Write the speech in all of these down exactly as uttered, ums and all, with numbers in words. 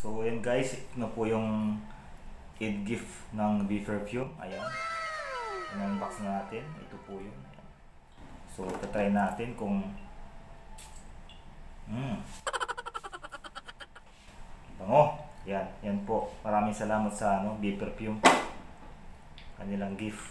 So yan guys, ito na po yung Eid gift ng Be Perfume. Ayan. Yan ang box na natin. Ito po yun. Ayan. So tatry natin kung hmm. Bango. Yan. Yan po. Maraming salamat sa ano, Be Perfume. Kanilang gift.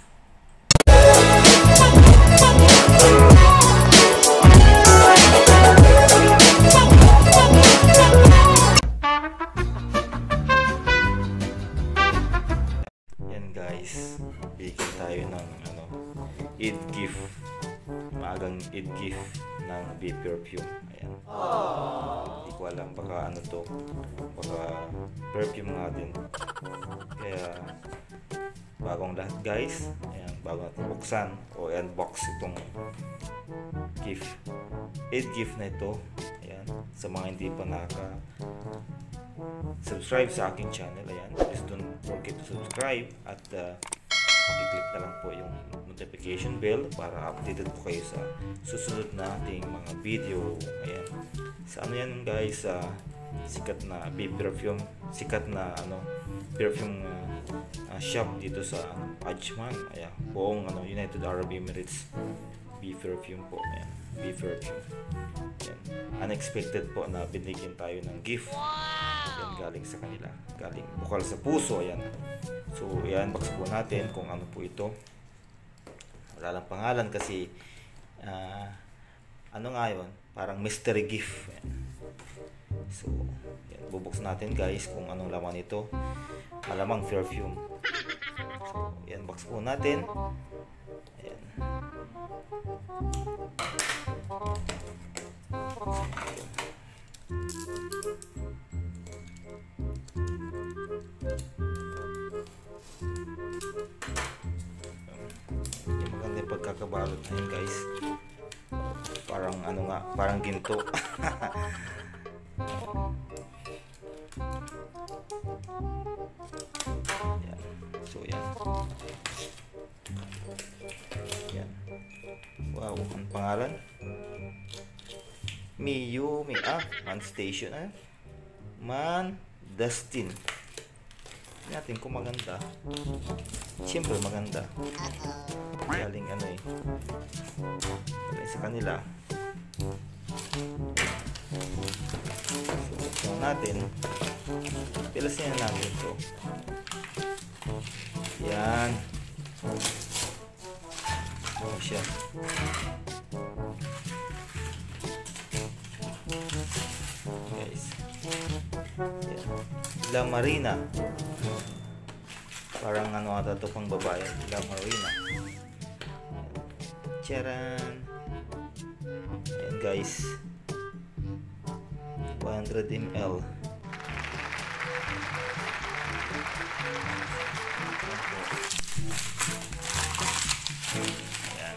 Guys, bigyan tayo ng ano, Eid gift, maagang Eid gift ng Be Perfume. Ayan. Hindi ko alam, baka ano to, baka perfume nga din. Kaya bagong lahat guys. Ayan, bago natin buksan o unbox itong gift, Eid gift na ito. Ayan, sa mga hindi pa naka subscribe sa aking channel, ayan, please don't forget to subscribe at uh, i-click na lang po yung notification bell para updated po kayo sa susunod na ating mga video. Ayan, sa ano yan guys, uh, sikat na Be Perfume, sikat na ano perfume uh, uh, shop dito sa ano, Ajman. Ayan, buong ano, United Arab Emirates. Be Perfume po. Ayan, Be Perfume. Ayan, unexpected po na binigyan tayo ng gift. Yan, galing sa kanila, galing bukal sa puso. Ayan. So i-unbox po natin kung ano po ito. Wala lang pangalan kasi uh, ano nga yun, parang mystery gift. Ayan. So yan, bubuksan natin guys kung anong laman ito. Malamang perfume. So i-unbox po natin. Ayan. Pagkakabalot na yun guys, parang ano nga, parang ginto. Yan. So yan, yan. Wow, ang pangalan Miyu Mi ah, Man Station eh? Man Dustin. Natin kung maganda. Siyempre maganda. Galing ano eh. Galing sa kanila. So natin. Pilasin na natin ito. Yan. Ano siya. Guys. Yan. La Marina. Parang ano ata ito pang babae. La Marina. Charan. Ayan guys, one hundred milliliters. Ayan.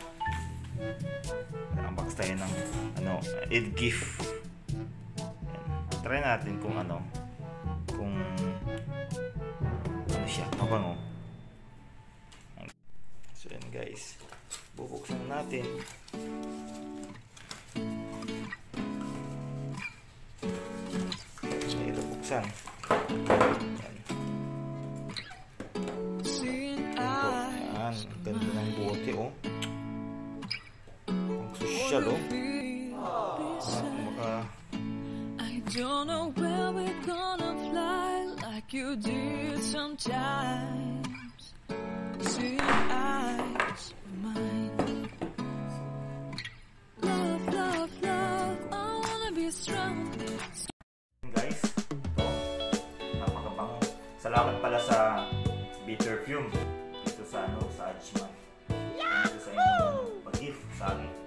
Unbox tayo ng ano, Eid gift. Ayan. Try natin kung ano, kung ano siya, mabango. So yan guys, bubuksan natin. Mahirap buksan. Yan. Yan, ang ganda ng bote oh. Ang sosyal oh. Maka I don't know where we're gonna fly like you did sometimes. Seeing eyes of mine. Love, love, love, I wanna be strong. Guys, ito, napakabango. Salamat pala sa Be Perfume dito sa ano, sa Ajman. Dito sa inyo pag-gift sa akin.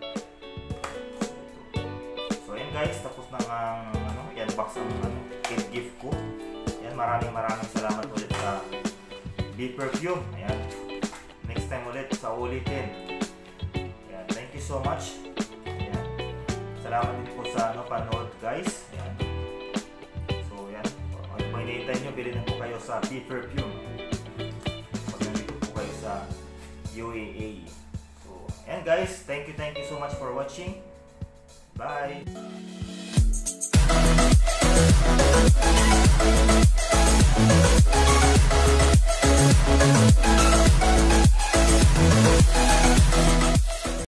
So yan guys, tapos na ang ano, yan box ang ano, Eid gift ko. Yan, maraming maraming salamat ulit sa Be Perfume. Ayan. Next time ulit sa ulitin. Ayan. Thank you so much. Ayan. Salamat din po sa ano, panood guys. Ayan. So yan. Ano pa hinihintay nyo, bilhin na po kayo sa Be Perfume. Pag nandito po kayo sa U A E. So ayan guys. Thank you, thank you so much for watching. Bye!